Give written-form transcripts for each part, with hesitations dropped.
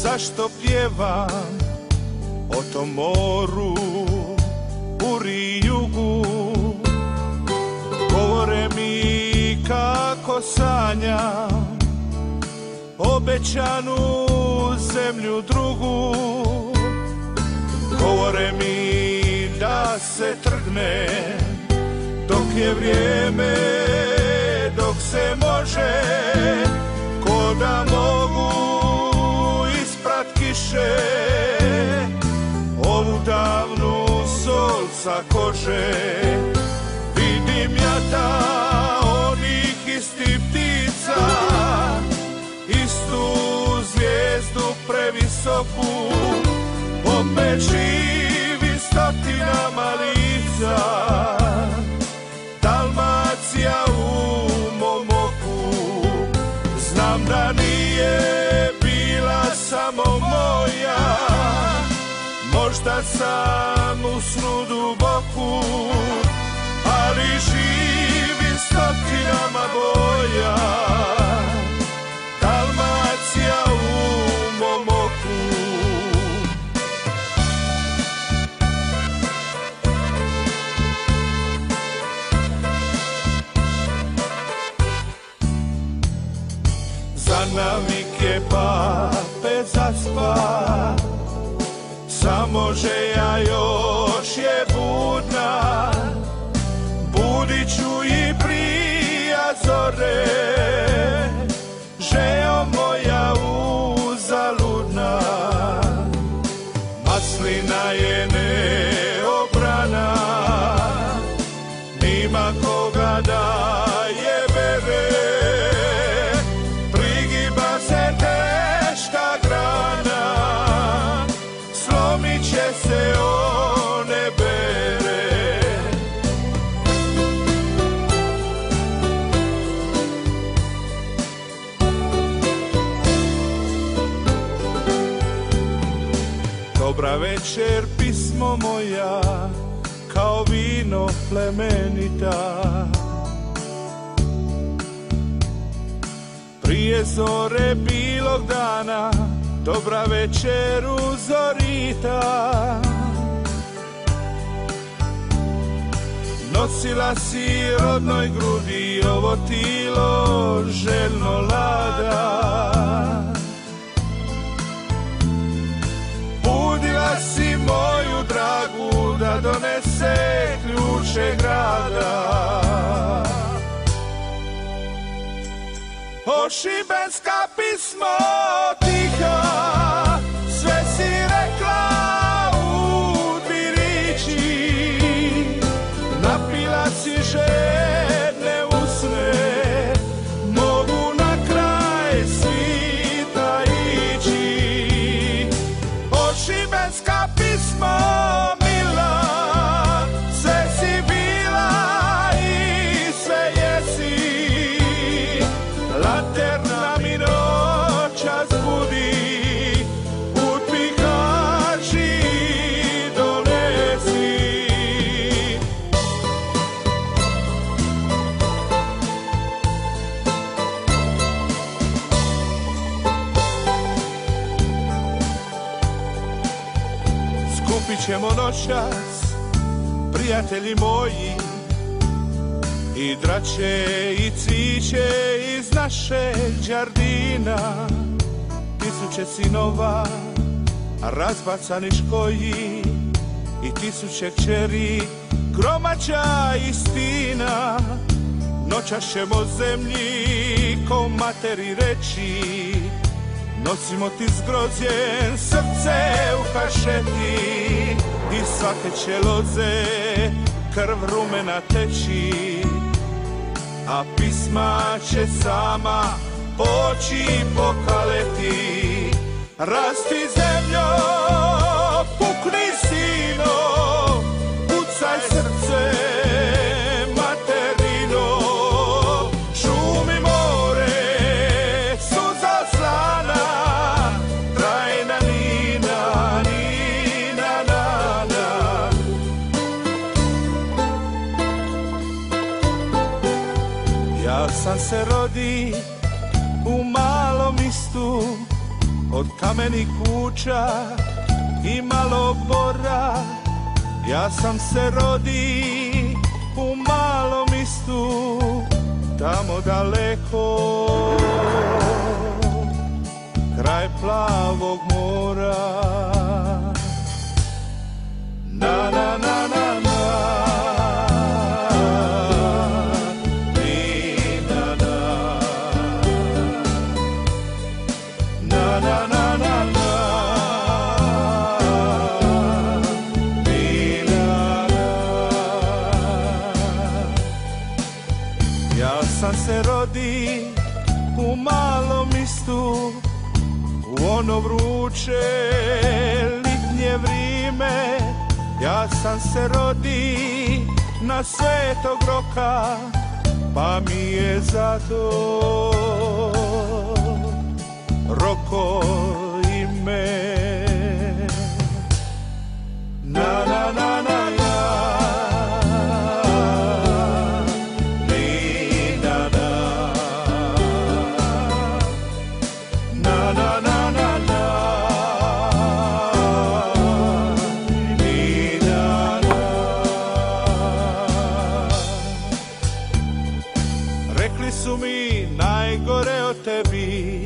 zašto pjevam o tom moru u rijugu. Govore mi kako sanjam obećanu zemlju drugu. Govore mi da se trgne dok je vrijeme, dok se može, ko da mogu isprat kiše ovu davnu sol sa kože. Vidim jata onih istih ptica, istu zvijezdu previsoku, opet živi stotinama lica. Dalmacija u mom oku, znam da nije bila samo moja, možda sam u snu duboku, ali živi stotinama boja. Dalmacija u mom oku. Za navike pape zaspa, samo želja još je budna. Budit ću i prija zore, željo moja uzaludna. Maslina je neobrana, nima koga da je bere. Prigiba se teška grana, slomit će se one bere. Dobra večer, pismo moja, kao vino plemenita. Prije zore bilog dana, dobra večer uzorita. Nosila si rodnoj grudi ovo tilo željno lada. Budila si moju dragu da donese ključe grada. O šibenska pismo tiha, sve si rekla u dvi riči. Napila si žedne usne, mogu na kraj svita ići. O šibenska pismo mila, sve si bila i sve jesi. Laterna mi noćas budi, put mi kaži donesi. Skupit ćemo noćas, prijatelji moji, i drače i cviće iz naše đardina. Tisuće sinova razbacani škoji i tisuće kćeri gromađa istina. Noćas ćemo zemlji ko materi reći, nosimo ti zgrozjen srce u kašeti. I svake će loze krv rumena teći, a pisma će sama poći pokaleti. Rasti zemljo, pukni sino, pucaj srce materino. Šumi more, suza slana, trajna nina, nina, nana. Ja sam se rodi u malom mistu, od kamenih kuća i malo bora. Ja sam se rodi u malom mistu, tamo daleko, kraj plavog mora. Na na na na na, ni na na, na na na na na, ni na na. Ja sam se rodi u malom mistu, u ono vruće litnje vrijeme. Ja sam se rodi na Svetog Roka, pa mi je zato Roko ime. Na na na na na, ni na na, na na na na na. Rekli su mi najgore o tebi,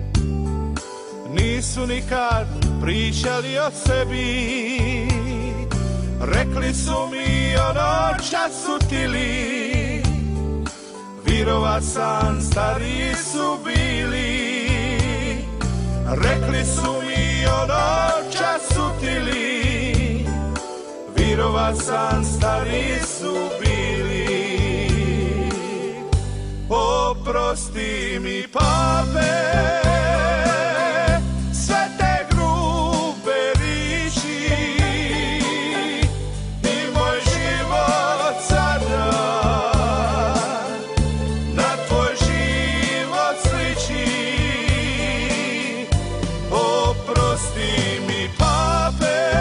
nisu nikad pričali o sebi. Rekli su mi ono čas su tili, virova sam, stariji su bili. Rekli su mi ono čas su tili, virova sam, stariji su bili. Oprosti mi, pape, sve te grube riči i moj život sada na tvoj život sliči. Oprosti mi, pape,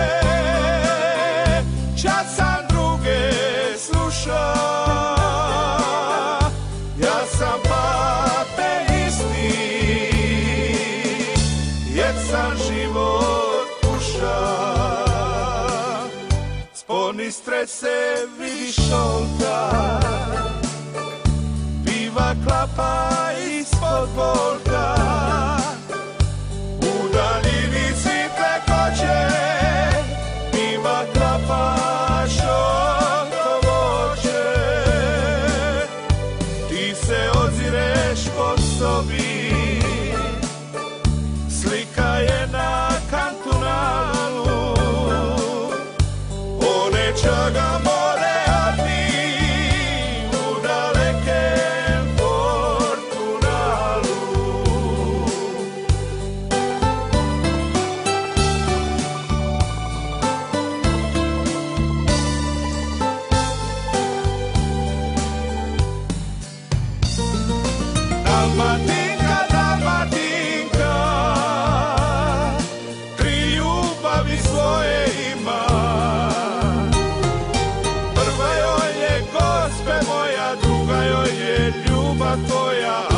čas sam druge slušao. Sam pape isti, jer sam život puša. Sponi strese vidi šolta, piva klapa ispod volta. U daljini svitle koče, piva klapa šolto voće. Ti se ozireš po sobi, slika je na kantunalu. One čaga more, a ti u dalekem Portugalu. Dalmatinka, Dalmatinka, tri ljubavi svoje ima. Prva joj je, Gospe moja, druga joj je ljubav tvoja.